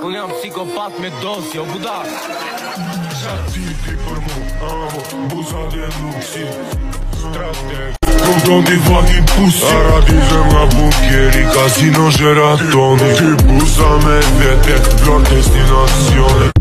Unë jam psikopat me dos, jo budak. Qa tipi për mu, amo, buza dhe nuksi Strateg Këndon t'i fucking pussy Aradizëm nga bunkjeri, casino Gjeratoni Ti buza me vete, vlor destinacione